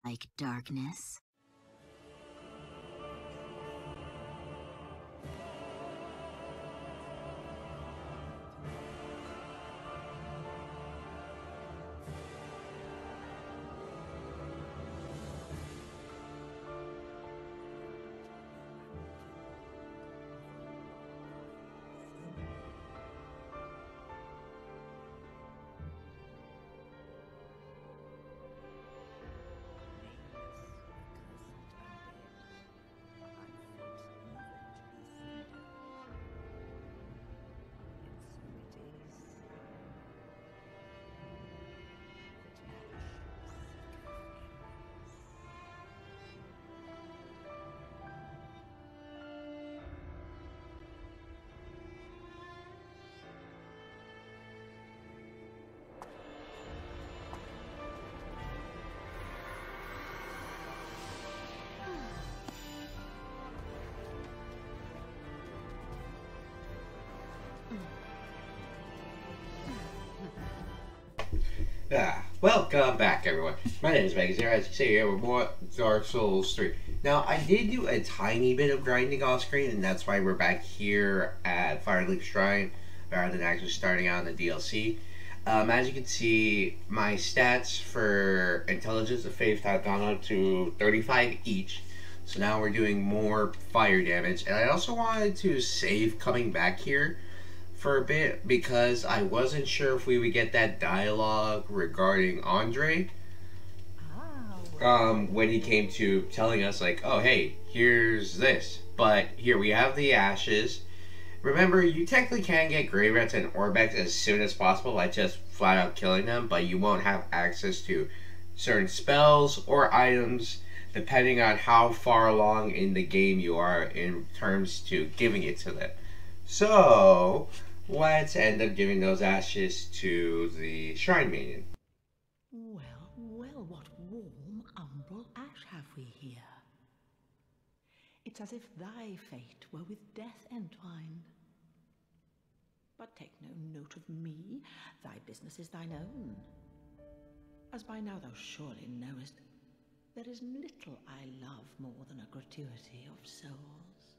Like darkness? Welcome back, everyone. My name is Vegas here. As you see here, we're more Dark Souls 3. Now, I did do a tiny bit of grinding off screen, and that's why we're back here at Fireleaf Shrine, rather than actually starting out in the DLC. As you can see, my stats for Intelligence and Faith have gone up to 35 each. So now we're doing more fire damage. And I also wanted to save coming back here for a bit because I wasn't sure if we would get that dialogue regarding Andre when he came to telling us like, oh hey, here's this, but here we have the ashes. Remember, you technically can get Grey Rats and Orbex as soon as possible by just flat out killing them, but you won't have access to certain spells or items depending on how far along in the game you are in terms to giving it to them. So let's end up giving those ashes to the Shrine Maiden. Well, what warm umbral ash have we here? It's as if thy fate were with death entwined. But take no note of me, thy business is thine own. As by now thou surely knowest, there is little I love more than a gratuity of souls.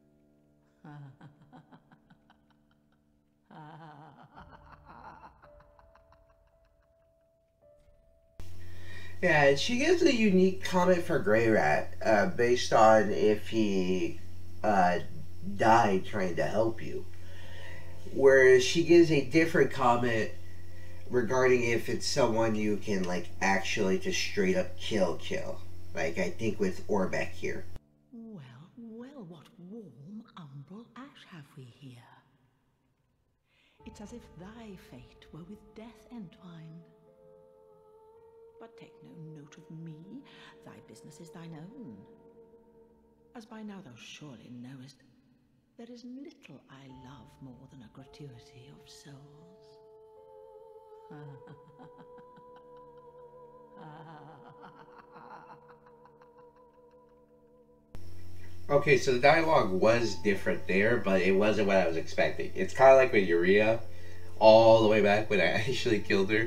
Yeah, she gives a unique comment for Grey Rat based on if he died trying to help you. Whereas she gives a different comment regarding if it's someone you can like actually just straight up kill. Like I think with Orbeck here. Well, what warm umbral ash have we here? It's as if thy fate were with death entwined. But take no note of me, thy business is thine own. As by now thou surely knowest, there is little I love more than a gratuity of souls. Okay, so the dialogue was different there, but it wasn't what I was expecting. It's kind of like with Uria, all the way back when I actually killed her.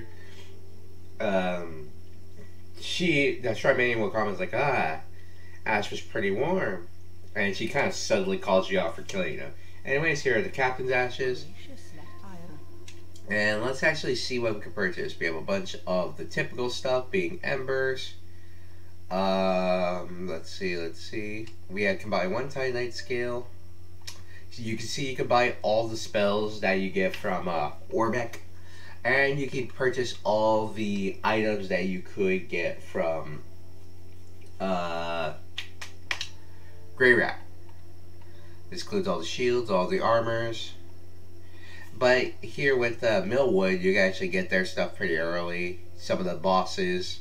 The Shrine Maiden will comment like, Ash was pretty warm. And she kind of subtly calls you out for killing them. Anyways, here are the Captain's ashes. And let's actually see what we can purchase. We have a bunch of the typical stuff, being embers. Let's see. We can buy one Titanite scale. So you can see you can buy all the spells that you get from Orbeck. And you can purchase all the items that you could get from Grey Rat. This includes all the shields, all the armors. But here with Millwood, you can actually get their stuff pretty early. Some of the bosses.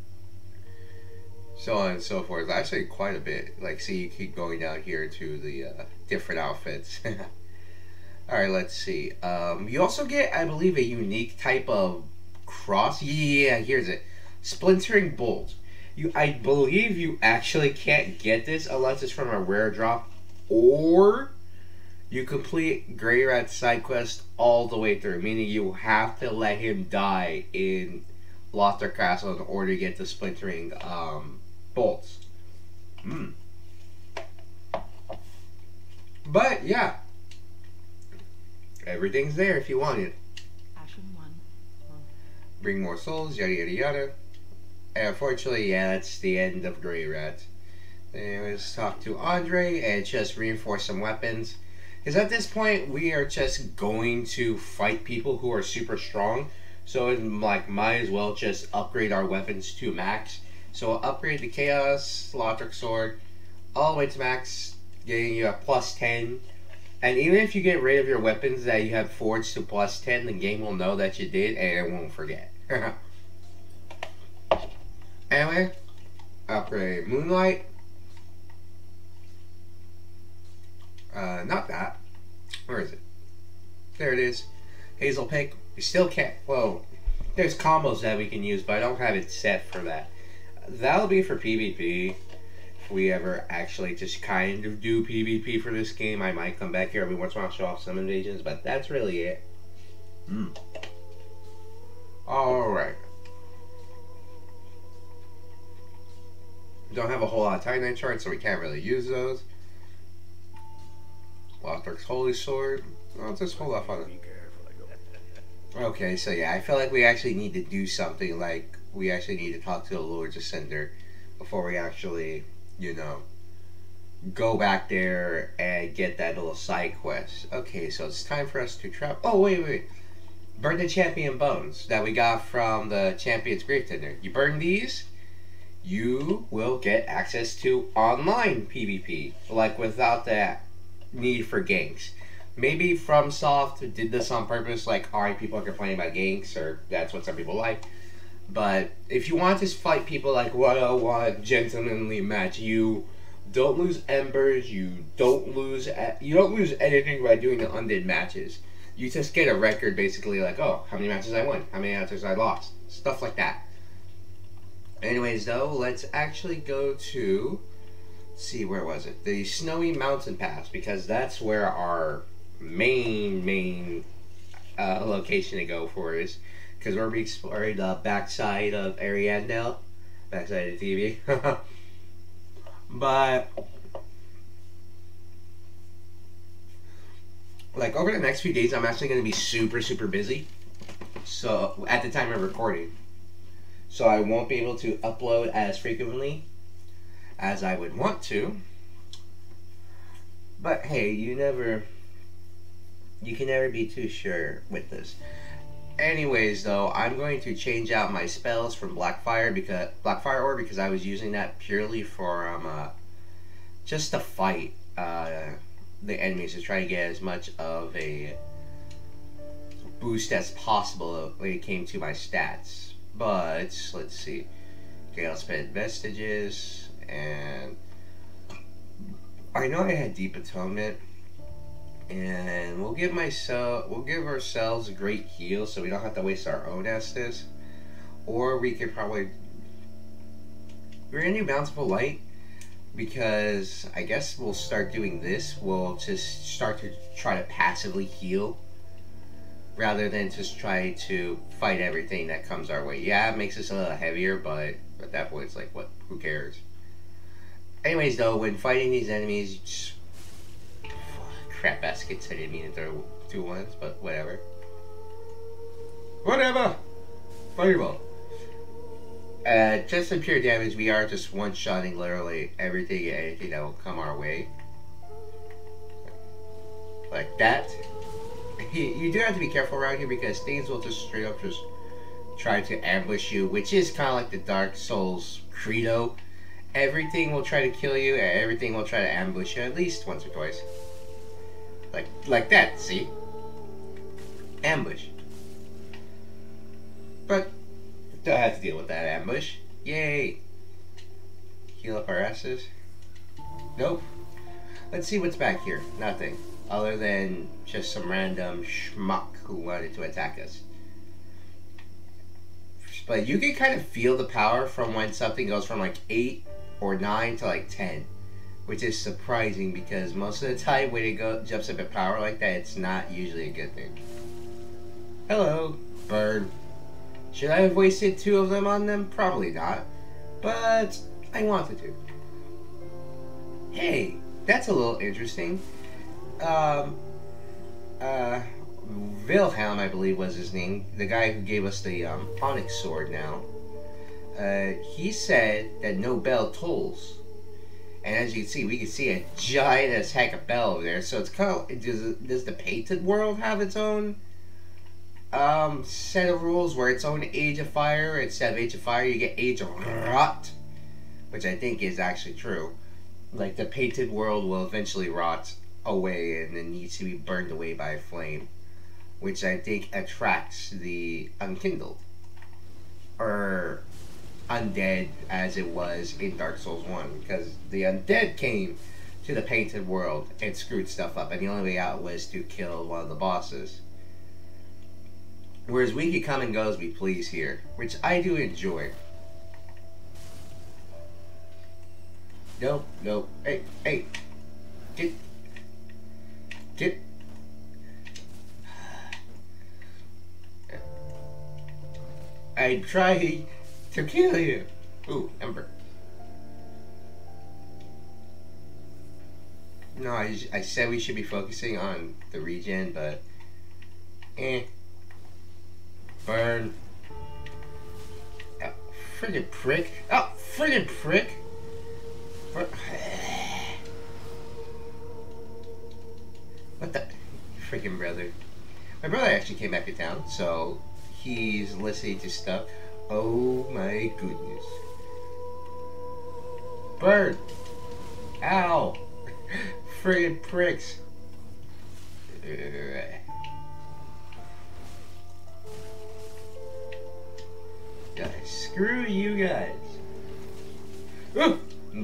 So on and so forth. Actually quite a bit. Like, see, you keep going down here to the different outfits. Alright, let's see. You also get, I believe, a unique type of cross. Yeah, here's it. Splintering Bolt. I believe you actually can't get this unless it's from a rare drop. Or you complete Grey Rat's side quest all the way through. Meaning you have to let him die in Lothar Castle in order to get the splintering bolts. But yeah, everything's there if you want it. Ashen one. Bring more souls, yada yada yada. And unfortunately, yeah, that's the end of Greirat. Let's talk to Andre and just reinforce some weapons. Because at this point, we are just going to fight people who are super strong. So it like might as well just upgrade our weapons to max. So we'll upgrade the Chaos Lothric Sword all the way to max, getting you a plus 10. And even if you get rid of your weapons that you have forged to plus 10, the game will know that you did and it won't forget. Anyway, upgrade Moonlight. Not that. Where is it? There it is. Hazel Pick. We still can't. Well, there's combos that we can use, but I don't have it set for that. That'll be for PvP. If we ever actually just kind of do PvP for this game, I might come back here every once in a while to show off some invasions, but that's really it. Alright. Don't have a whole lot of Titanite charts, so we can't really use those. Lothric's Holy Sword. I'll just hold off on it. Okay, so yeah, I feel like we actually need to do something, like we actually need to talk to the Lord's Ascender before we actually, you know, go back there and get that little side quest. Okay, so it's time for us to travel. Oh, wait. Burn the Champion Bones that we got from the Champion's Gravetender. You burn these, you will get access to online PvP, like without that need for ganks. Maybe FromSoft did this on purpose, like, alright, people are complaining about ganks, or that's what some people like. But if you want to fight people like 101 gentlemanly match, you don't lose embers, you don't lose anything by doing the undead matches. You just get a record basically like, oh, how many matches I won, how many matches I lost, stuff like that. Anyways though, let's actually go to, let's see, where was it? The Snowy Mountain Pass, because that's where our main location to go for is, because we're exploring the backside of Ariandel, backside of the TV. But like over the next few days, I'm actually going to be super busy. So at the time of recording, so I won't be able to upload as frequently as I would want to. But hey, you can never be too sure with this. Anyways, though, I'm going to change out my spells from Blackfire Orb because I was using that purely for just to fight the enemies, to try to get as much of a boost as possible when it came to my stats. But let's see, Galespent Vestiges, and I know I had Deep Atonement. And we'll give ourselves a great heal so we don't have to waste our own Estus. Or we could probably, we're gonna do Bountiful Light because I guess we'll start doing this. We'll just start to try to passively heal rather than just try to fight everything that comes our way. Yeah, it makes us a little heavier, but at that point it's like, what? Who cares? Anyways though, when fighting these enemies, just crap baskets. I didn't mean to throw 2 ones, but whatever. Fireball. Just in pure damage, we are just one-shotting literally everything and anything that will come our way. Like that. You do have to be careful around here because things will just straight up just try to ambush you, which is kind of like the Dark Souls credo. Everything will try to kill you and everything will try to ambush you at least once or twice. Like that, see? Ambush. But don't have to deal with that ambush. Yay! Heal up our asses. Nope. Let's see what's back here. Nothing. Other than just some random schmuck who wanted to attack us. But you can kind of feel the power from when something goes from like 8 or 9 to like 10. Which is surprising because most of the time when it jumps up in power like that, it's not usually a good thing. Hello, bird. Should I have wasted 2 of them on them? Probably not. But I wanted to. Hey, that's a little interesting. Wilhelm, I believe was his name, the guy who gave us the onyx sword now. He said that no bell tolls. And as you can see, we can see a giant as heck of bell over there. So it's kind of, does the Painted World have its own set of rules where its own Age of Fire? Instead of Age of Fire, you get Age of Rot, which I think is actually true. Like the Painted World will eventually rot away and then needs to be burned away by a flame, which I think attracts the Unkindled, or undead as it was in Dark Souls 1, because the undead came to the Painted World and screwed stuff up, and the only way out was to kill one of the bosses. Whereas we can come and go as we please here, which I do enjoy. Nope, nope. Hey, hey. Get. I try to kill you. Ooh, Ember. No, I said we should be focusing on the regen, but burn. Oh, friggin' prick. Oh, friggin' prick. What the freaking brother? My brother actually came back to town, so he's listening to stuff. Oh my goodness. Bird! Ow! Friggin' pricks. Guys, screw you guys. I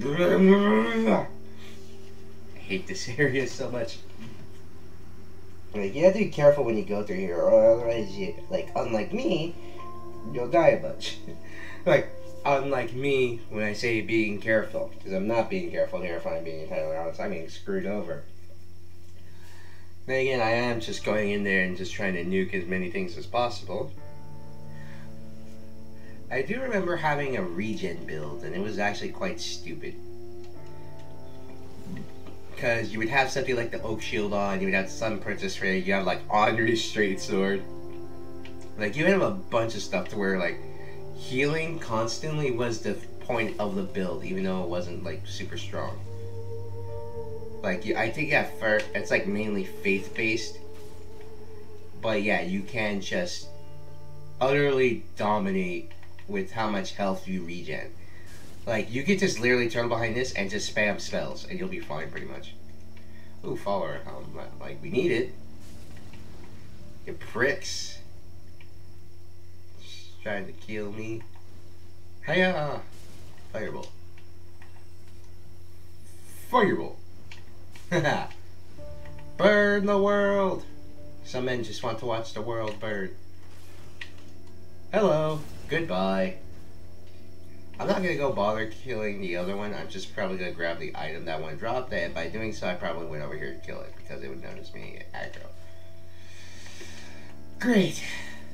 hate this area so much. Like, you have to be careful when you go through here, or otherwise you, like, unlike me, you'll die a bunch. Like, unlike me, when I say being careful, because I'm not being careful here, if I'm being entirely honest, I'm being screwed over. Then again, I am just going in there and just trying to nuke as many things as possible. I do remember having a regen build, and it was actually quite stupid. Because you would have something like the Oak Shield on, you would have Sun Princess Ray, you have like Henri's Straight Sword. Like, you would have a bunch of stuff to where, like, healing constantly was the point of the build, even though it wasn't, like, super strong. Like, I think at first, it's like mainly faith-based. But yeah, you can just utterly dominate with how much health you regen. Like, you could just literally turn behind this and just spam spells, and you'll be fine pretty much. Ooh, follower. Like, we need it. You pricks. Just trying to kill me. Hiya! Fireball. Fireball! Haha! Burn the world! Some men just want to watch the world burn. Hello. Goodbye. I'm not gonna go bother killing the other one. I'm just probably gonna grab the item that one dropped, and by doing so, I probably went over here to kill it because it would notice me aggro. Great.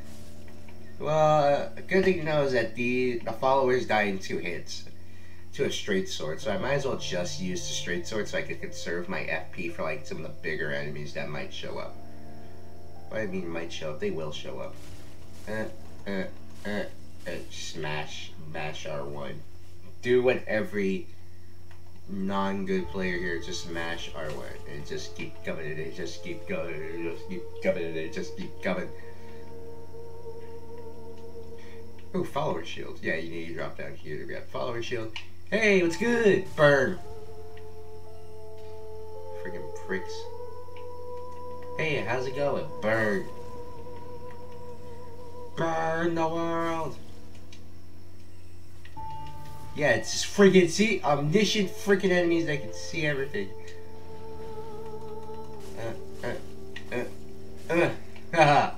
Well, a good thing to know is that the followers die in 2 hits to a straight sword, so I might as well just use the straight sword so I can conserve my FP for like some of the bigger enemies that might show up. What I mean might show up, they will show up. Smash R1. Do what every non-good player here, just smash R1 and just keep coming at it, just keep going, just keep coming at it, just keep coming. Oh, follower shield. Yeah, you need to drop down here to grab follower shield. Hey, what's good? Burn. Freaking pricks. Hey, how's it going? Burn. Burn the world. Yeah, it's just freaking, see, omniscient freaking enemies that can see everything. Haha.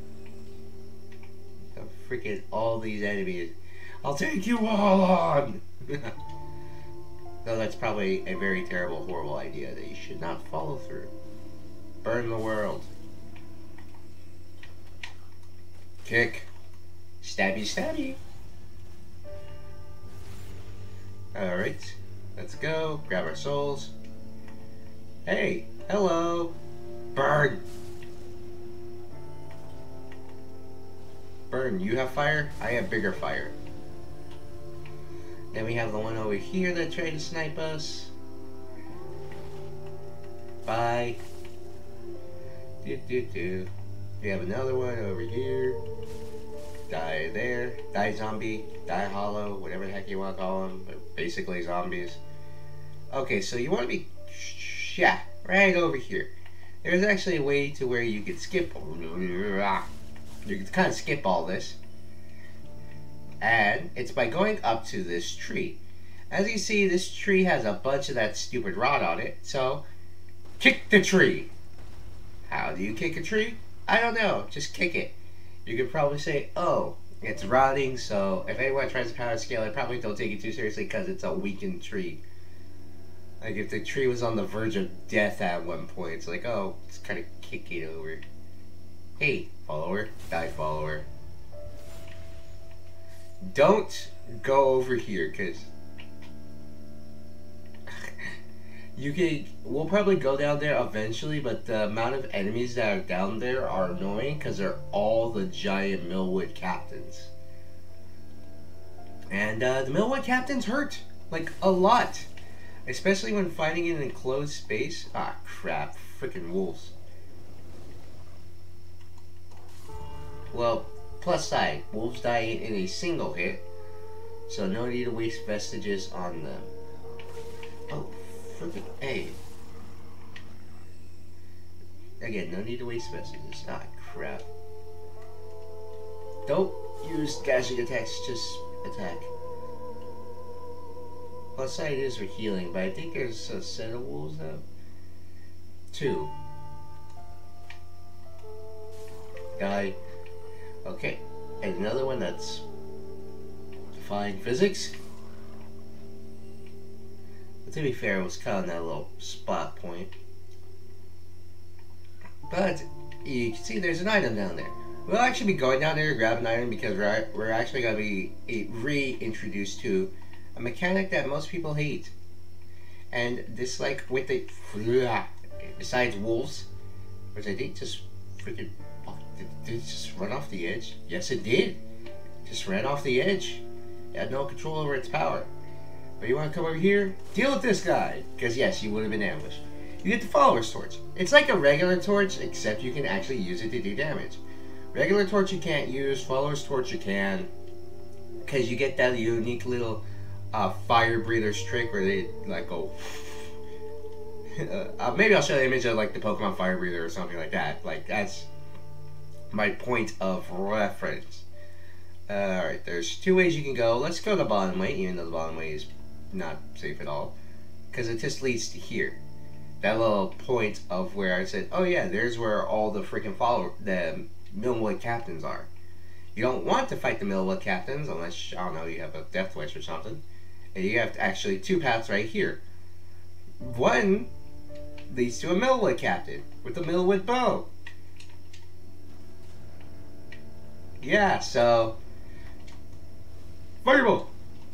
Freaking all these enemies. I'll take you all on! Though that's probably a very terrible, horrible idea that you should not follow through. Burn the world. Kick. Stabby, stabby. Alright, let's go. Grab our souls. Hey, hello. Burn. Burn, you have fire? I have bigger fire. Then we have the one over here that tried to snipe us. Bye. We have another one over here. Die there. Die zombie. Die hollow. Whatever the heck you want to call them. But basically zombies. Okay, so you want to be... Yeah, right over here. There's actually a way to where you could skip... You can kind of skip all this. And it's by going up to this tree. As you see, this tree has a bunch of that stupid rot on it. So, kick the tree. How do you kick a tree? I don't know. Just kick it. You could probably say, oh, it's rotting, so if anyone tries to power scale, I probably don't take it too seriously because it's a weakened tree. Like if the tree was on the verge of death at one point, it's like, oh, let's kind of kick it over. Hey, follower. Die, follower. Don't go over here, because we'll probably go down there eventually, but the amount of enemies that are down there are annoying because they're all the giant Millwood captains. And the Millwood captains hurt, like, a lot. Especially when fighting in an enclosed space. Ah, crap. Freaking wolves. Well, plus side, wolves die in a single hit, so no need to waste vestiges on them. Oh, freaking A. Again, no need to waste vestiges. Ah, crap. Don't use gashing attacks, just attack. Plus side is for healing, but I think there's a set of wolves now. 2. Die. Okay, and another one that's defying physics. But to be fair, it was kind of that little spot point. But you can see there's an item down there. We'll actually be going down there to grab an item because we're actually going to be reintroduced to a mechanic that most people hate. And this, like, with the... Besides wolves, which I think just freaking... Did it just run off the edge? Yes, it did. Just ran off the edge. It had no control over its power. But you want to come over here? Deal with this guy. Because yes, you would have been ambushed. You get the follower's torch. It's like a regular torch, except you can actually use it to do damage. Regular torch you can't use. Follower's torch you can. Because you get that unique little fire breather's trick where they like go... maybe I'll show you an image of like the Pokemon fire breather or something like that. Like that's... my point of reference. Alright, there's 2 ways you can go. Let's go the bottom way, even though the bottom way is not safe at all. Because it just leads to here. That little point of where I said, oh yeah, there's where all the freaking the Millwood captains are. You don't want to fight the Millwood captains unless, I don't know, you have a death wish or something. And you have actually 2 paths right here. One leads to a Millwood captain with a Millwood bow. Yeah, so... Fireball!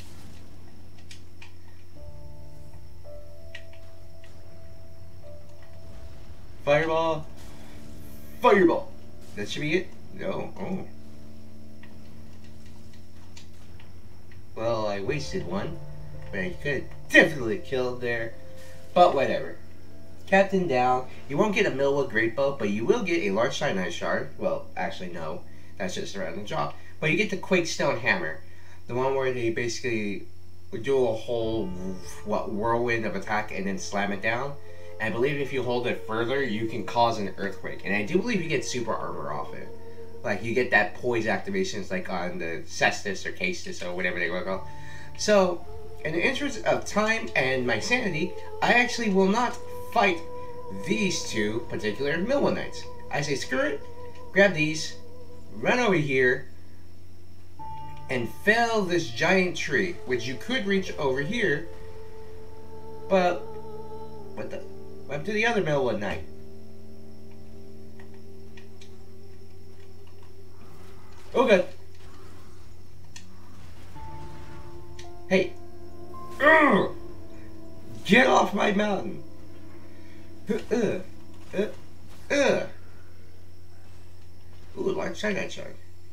Fireball! Fireball! That should be it? No. Oh. Well, I wasted one. But I could definitely killed there. But whatever. Captain down. You won't get a Millwood Great Bow, but you will get a large Cyanide Shard. Well, actually no. That's just a random drop. But you get the Quakestone Hammer. The one where they basically do a whole whirlwind of attack and then slam it down. And I believe if you hold it further, you can cause an earthquake. And I do believe you get super armor off it. Like you get that poise activations like on the Cestus or Castus or whatever they want to call. So, in the interest of time and my sanity, I actually will not fight these 2 particular Millwood Knights. I say screw it, grab these, run over here, and fell this giant tree, which you could reach over here, but what the? Up to the other Millwood Knight. Oh god. Hey! Ugh! Get off my mountain! Ooh, large cyanide shard.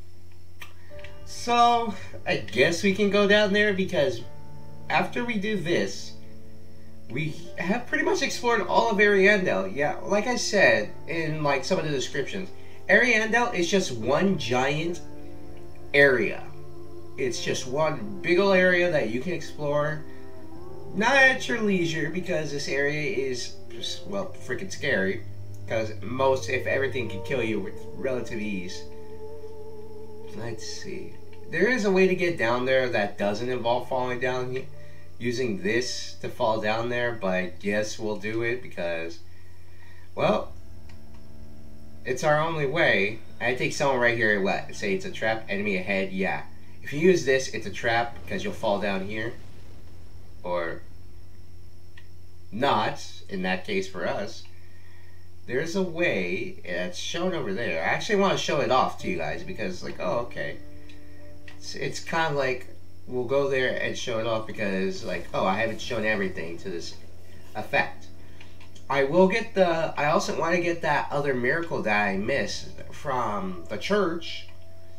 So, I guess we can go down there because after we do this, we have pretty much explored all of Ariandel. Yeah, like I said in like some of the descriptions, Ariandel is just one giant area. It's just one big ol' area that you can explore, not at your leisure, because this area is, well, freaking scary. Because most, if everything, can kill you with relative ease. Let's see. There is a way to get down there that doesn't involve falling down here, using this to fall down there, but I guess we'll do it because, well, it's our only way. I think someone right here, what, say it's a trap, enemy ahead, yeah. If you use this, it's a trap because you'll fall down here. Or not, in that case for us. There's a way, it's shown over there. I actually want to show it off to you guys because, like, oh, okay. It's kind of like, we'll go there and show it off because, like, oh, I haven't shown everything to this effect. I will get the, I also want to get that other miracle that I missed from the church.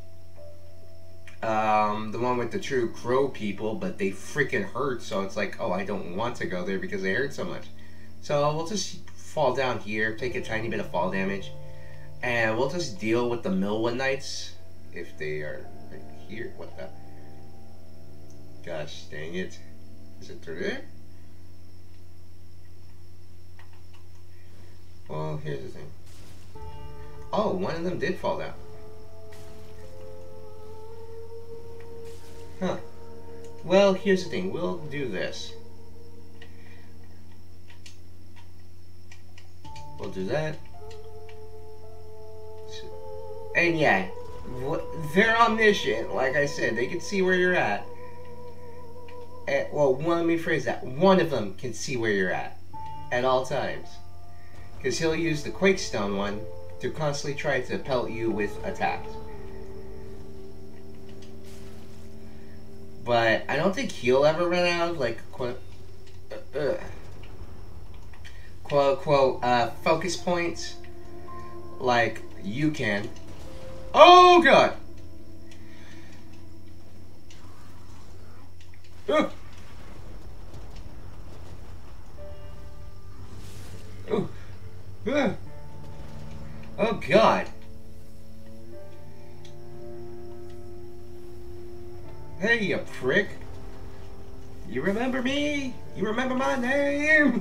The one with the true crow people, but they freaking hurt, so it's like, oh, I don't want to go there because they hurt so much. So we'll just fall down here, take a tiny bit of fall damage, and we'll just deal with the Millwood Knights if they are right here. What the? Gosh dang it. Is it through there? Well, here's the thing. Oh, one of them did fall down. Huh. Well, here's the thing. We'll do this. We'll do that. And yeah, they're omniscient. Like I said, they can see where you're at. Well, let me phrase that. One of them can see where you're at all times. Because he'll use the Quakestone one to constantly try to pelt you with attacks. But I don't think he'll ever run out of, like, quote unquote, focus points like you can. Oh god! Oh, oh god! Hey, you prick! You remember me? You remember my name?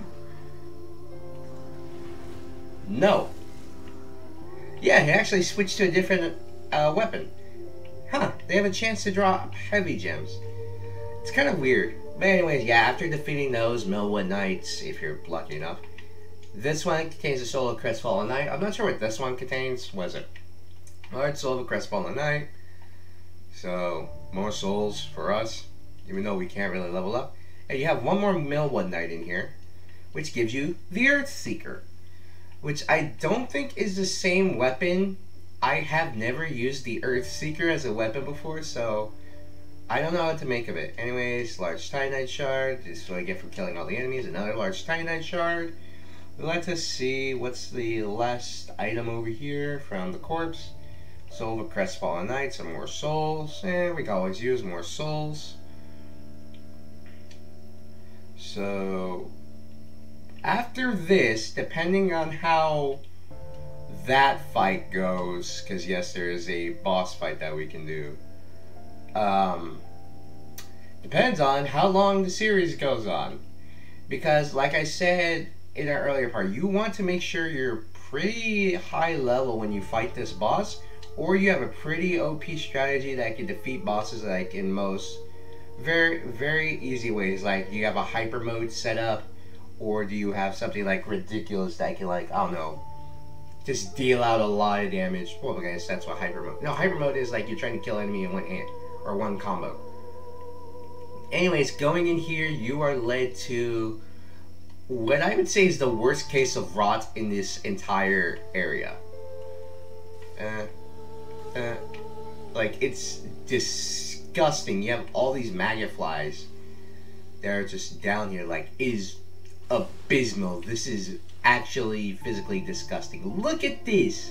No. Yeah, he actually switched to a different weapon. Huh, they have a chance to drop heavy gems. It's kind of weird. But anyways, yeah, after defeating those Millwood Knights, if you're lucky enough, this one contains the soul of Crestfallen Knight. I'm not sure what this one contains. Was it? Large soul of a Crestfallen Knight. So, more souls for us, even though we can't really level up. And you have one more Millwood Knight in here, which gives you the Earthseeker, which I don't think is the same weapon. I have never used the Earthseeker as a weapon before, so I don't know what to make of it. Anyways, large Titanite shard. This is what I get for killing all the enemies. Another large Titanite shard. Let us see what's the last item over here from the corpse. Soul of Crestfallen Knight, some more souls. And we can always use more souls. So after this, depending on how that fight goes, because yes, there is a boss fight that we can do. Depends on how long the series goes on. Because like I said in our earlier part, you want to make sure you're pretty high level when you fight this boss, or you have a pretty OP strategy that can defeat bosses like in most very easy ways. Like, do you have a hyper mode set up, or do you have something like ridiculous that can, like, I don't know, just deal out a lot of damage? Well, I guess that's what hyper mode. No, hyper mode is like you're trying to kill enemy in one hit or one combo. Anyways, going in here, you are led to what I would say is the worst case of rot in this entire area. Like, it's disgusting. You have all these maggot flies that are just down here, like, is abysmal. This is actually physically disgusting. Look at this.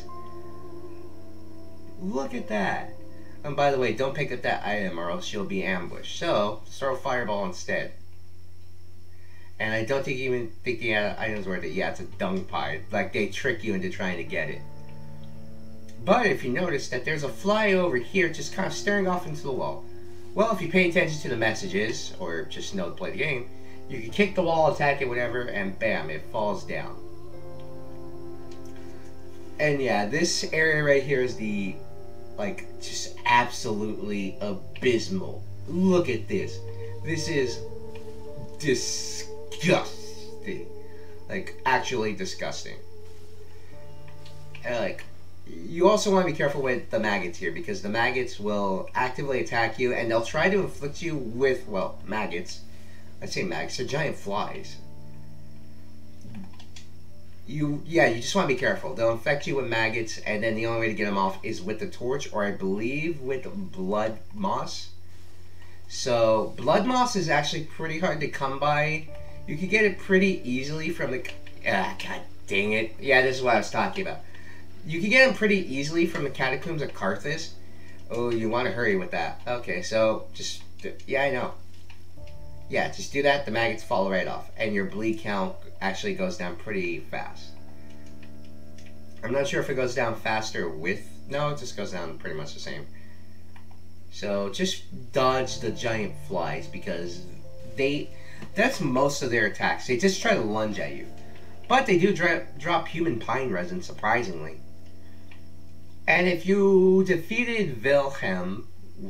Look at that. And by the way, don't pick up that item or else you'll be ambushed. So, throw a fireball instead. And I don't even think the item's worth it. Yeah, it's a dung pie. Like, they trick you into trying to get it. But if you notice that there's a fly over here just kind of staring off into the wall. Well, if you pay attention to the messages, or just know to play the game, you can kick the wall, attack it, whatever, and bam, it falls down. And yeah, this area right here is the, like, just absolutely abysmal. Look at this. This is disgusting. Like, actually disgusting. And, like, you also want to be careful with the maggots here, because the maggots will actively attack you, and they'll try to inflict you with, well, maggots. I say maggots, they're giant flies. You just want to be careful. They'll infect you with maggots, and then the only way to get them off is with the torch, or I believe with blood moss. So, blood moss is actually pretty hard to come by. You can get it pretty easily from the... God dang it. Yeah, this is what I was talking about. You can get them pretty easily from the catacombs of Carthus. Oh, you want to hurry with that. Okay, so, just... Yeah, I know. Yeah, just do that, the maggots fall right off, and your bleed count actually goes down pretty fast. I'm not sure if it goes down faster with... No, it just goes down pretty much the same. So, just dodge the giant flies, because that's most of their attacks. They just try to lunge at you. But they do drop human pine resin, surprisingly. And if you defeated Wilhelm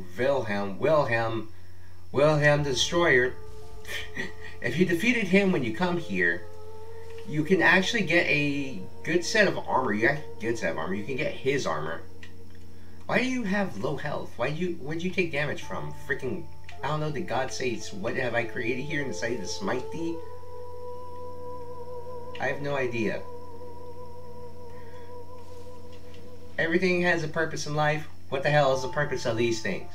the Destroyer, if you defeated him when you come here, you can actually get a good set of armor. You can get his armor. Why do you have low health? Where'd you take damage from? Freaking, I don't know, did God say, what have I created here and decided to smite thee? I have no idea. Everything has a purpose in life. What the hell is the purpose of these things?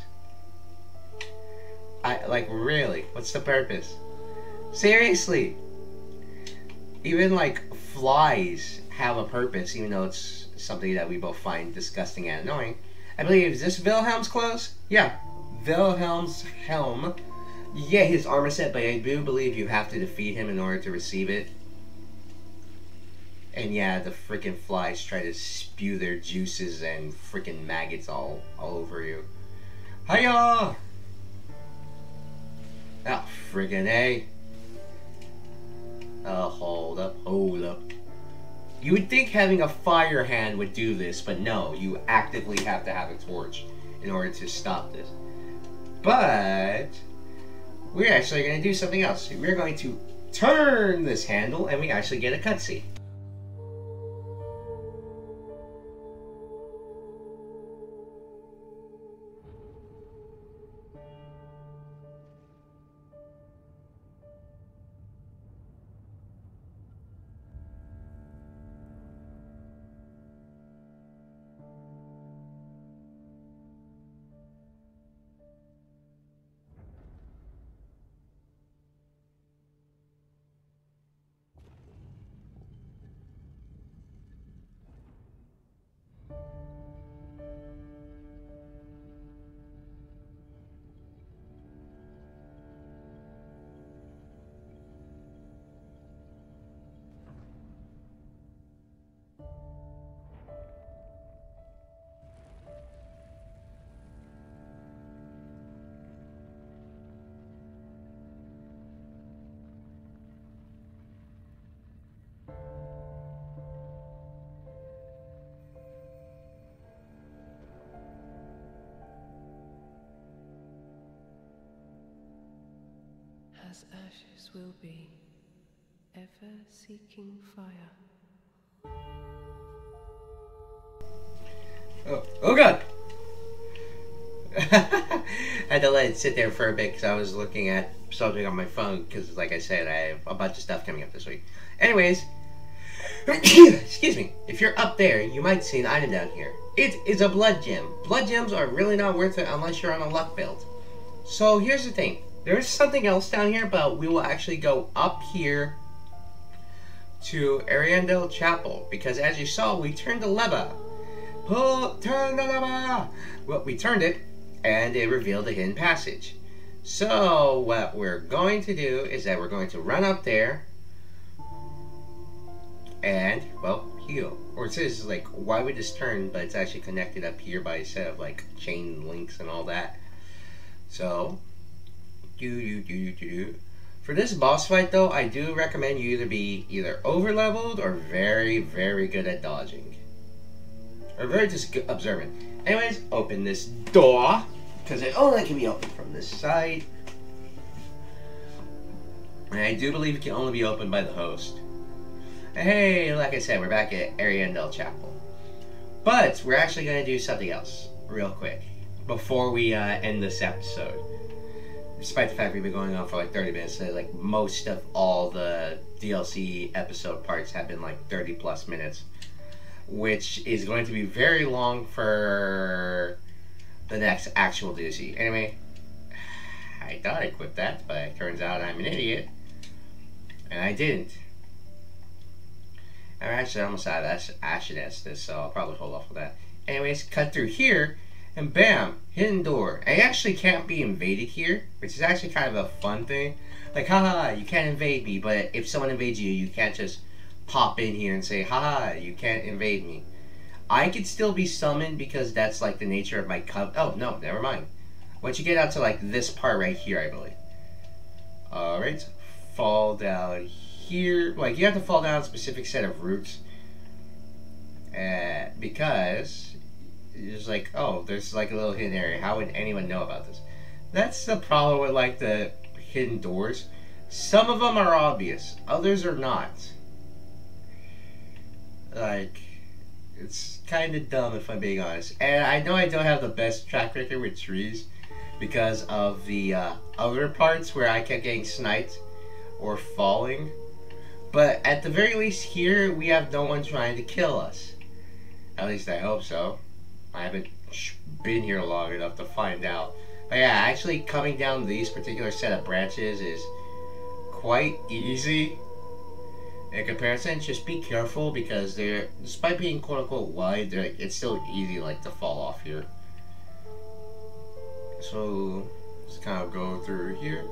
Like, really? What's the purpose? Seriously! Even, like, flies have a purpose, even though it's something that we both find disgusting and annoying. I believe, is this Wilhelm's clothes? Yeah. Wilhelm's helm. Yeah, his armor set, but I do believe you have to defeat him in order to receive it. And yeah, the freaking flies try to spew their juices and freaking maggots all over you. Hiya! Ah, friggin' A. Hold up. You would think having a fire hand would do this, but no, you actively have to have a torch in order to stop this. But we're actually going to do something else. We're going to turn this handle, and we actually get a cutscene. As ashes will be, ever seeking fire. Oh god! I had to let it sit there for a bit because I was looking at something on my phone because, like I said, I have a bunch of stuff coming up this week. Anyways, excuse me. If you're up there, you might see an item down here. It is a blood gem. Blood gems are really not worth it unless you're on a luck build. So here's the thing. There's something else down here, but we will actually go up here to Ariandel Chapel, because as you saw, we turned the lever. Turn the lever! Well, we turned it, and it revealed a hidden passage. So, what we're going to do is that we're going to run up there, and, well, heal. Or it says, like, why would this turn, but it's actually connected up here by a set of, like, chain links and all that. So, for this boss fight, though, I do recommend you to be either over-leveled or very, very good at dodging. Or very just observant. Anyways, open this door, because it only can be opened from this side. And I do believe it can only be opened by the host. Hey, like I said, we're back at Ariandel Chapel. But we're actually going to do something else real quick before we end this episode. Despite the fact we've been going on for like 30 minutes, so like most of all the DLC episode parts have been like 30 plus minutes, which is going to be very long for the next actual DLC. Anyway, I thought I equipped that, but it turns out I'm an idiot, and I didn't. I'm actually almost out of Ashen Estus, so I'll probably hold off on that. Anyways, cut through here, and bam, hidden door. And you actually can't be invaded here, which is actually kind of a fun thing. Like, haha, you can't invade me, but if someone invades you, you can't just pop in here and say, haha, you can't invade me. I could still be summoned because that's like the nature of my oh, no, never mind. Once you get out to like this part right here, I believe. Alright, fall down here. Like, you have to fall down a specific set of routes. Because you're just like, oh, there's like a little hidden area. How would anyone know about this? That's the problem with like the hidden doors. Some of them are obvious, others are not. Like, it's kind of dumb if I'm being honest. And I know I don't have the best track record with trees because of the other parts where I kept getting sniped or falling. But at the very least here, we have no one trying to kill us. At least I hope so. I haven't been here long enough to find out. But yeah, actually coming down these particular set of branches is quite easy in comparison. Just be careful because they're, despite being quote unquote wide, they're like, it's still easy like to fall off here. So let's kind of go through here.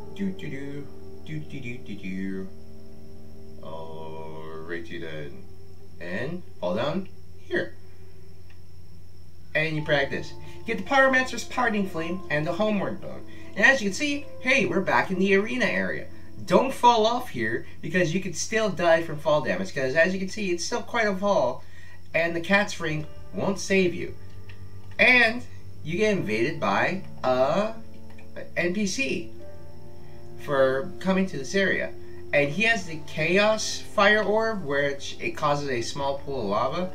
Alrighty then. And fall down here. And you practice. Get the Pyromancer's Parting Flame and the Homeward Bone. And as you can see, hey, we're back in the arena area. Don't fall off here because you could still die from fall damage, because as you can see, it's still quite a fall, and the Cat's Ring won't save you. And you get invaded by a NPC for coming to this area. And he has the Chaos Fire Orb, which it causes a small pool of lava.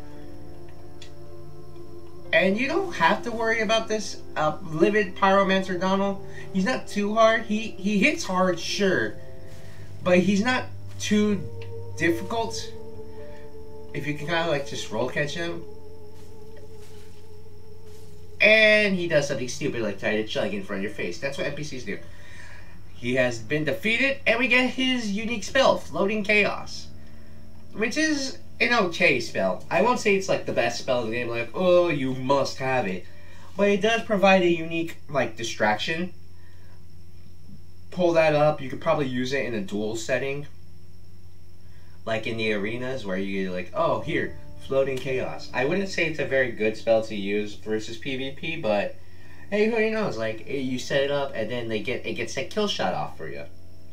And you don't have to worry about this Livid Pyromancer Donald. He's not too hard. He hits hard, sure, but he's not too difficult if you can kind of like just roll catch him. And he does something stupid like try to chug in front of your face. That's what NPCs do. He has been defeated, and we get his unique spell, Floating Chaos, which is an okay spell. I won't say it's like the best spell in the game, like, oh, you must have it. But it does provide a unique, like, distraction. Pull that up. You could probably use it in a duel setting. Like in the arenas where you like, oh, here, Floating Chaos. I wouldn't say it's a very good spell to use versus PvP, but hey, who knows? Like, you set it up and then it gets that kill shot off for you.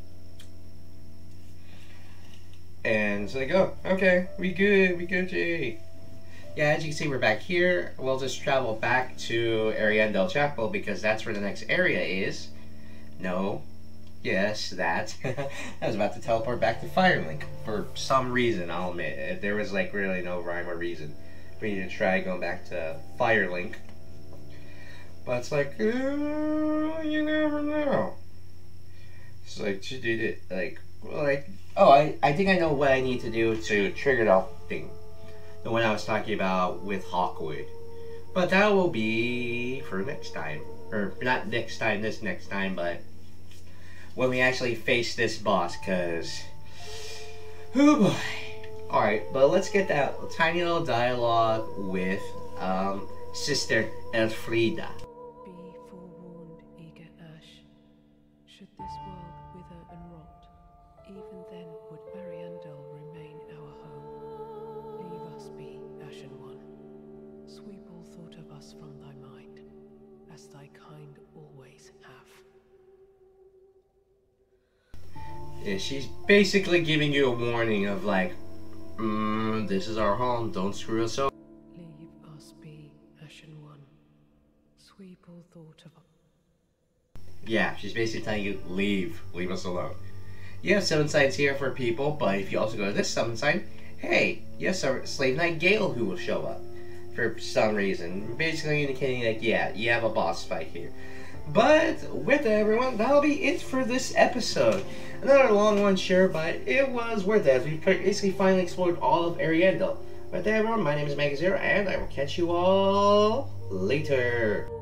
And so they go, okay, we good, Jay. Yeah, as you can see, we're back here. We'll just travel back to Ariandel Chapel because that's where the next area is. No. Yes, that. I was about to teleport back to Firelink for some reason, I'll admit. There was like really no rhyme or reason for me to try going back to Firelink. But it's like, you never know. It's like, she did it, like, oh, I think I know what I need to do to trigger that thing. The one I was talking about with Hawkwood. But that will be for next time. Or not next time, this next time, but when we actually face this boss, because... oh boy. Alright, but let's get that tiny little dialogue with Sister Elfrida. Be forewarned, eager Ash. Should this world wither and rot, even then would Ariandel remain our home. Leave us be, Ashen One. Sweep all thought of us from thy mind, as thy kind always have. Yeah, she's basically giving you a warning of like, this is our home, don't screw us up. Leave us be, Ashen One. Sweep all thought of us. Yeah, she's basically telling you, leave us alone. You have summon signs here for people, but if you also go to this summon sign, hey, you have Slave Knight Gale who will show up for some reason, basically indicating that, yeah, you have a boss fight here. But with that, everyone, that'll be it for this episode. Another long one, sure, but it was worth it as we basically finally explored all of Ariandel. With that, everyone, my name is Magazero, and I will catch you all later.